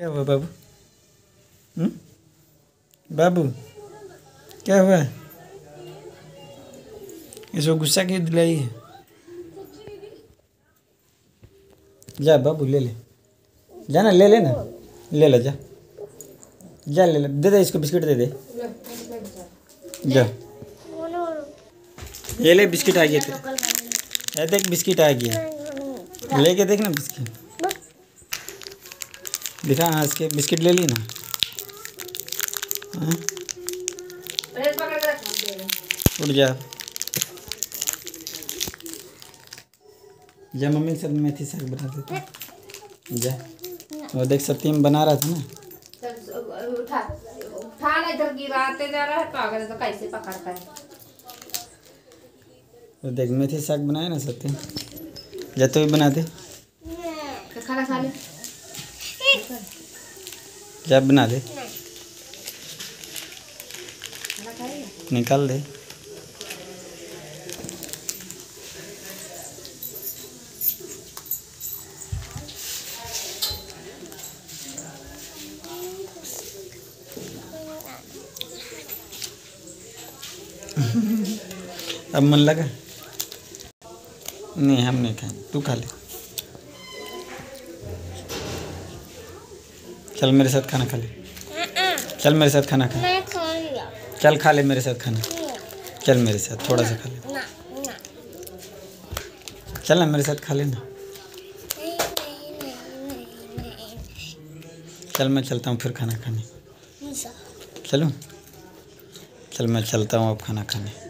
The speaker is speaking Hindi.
क्या हुआ बाबू? बाबू क्या हुआ? इसको गुस्सा क्यों दिलाई है? जा बाबू ले ले, जा ना, ले ले ना, ले ले, जा जा, ले ले, दे दे इसको, बिस्किट दे दे, जा। ये ले, बिस्किट आ गया तेरा, देख बिस्किट आ गया, लेके देख ना बिस्किट, दिखा हंस के, बिस्किट ले ली ना? हाँ? उठ जा, जा मम्मी के साथ मेथी साग बना देते, जा। वो देख सत्यम बना रहा था ना, उठा ना, इधर गिराते जा रहा है, पागल तो कैसे पकड़ता है। वो देख मेथी साग बनाया ना सत्यम, जा तो भी बना दे, खाना खा ले, जा बना दे, खाना खाएगा, निकाल दे। अब मन लगा? नहीं, हम नहीं खाएंगे, तू खा ले, चल मेरे साथ खाना खा ले, चल मेरे साथ खाना खा, चल खा ले मेरे साथ खाना, चल मेरे साथ थोड़ा सा खा ले, चल ना मेरे साथ खा लेना, चल मैं चलता हूँ फिर खाना खाने, चलूँ? चल मैं चलता हूँ अब खाना खाने।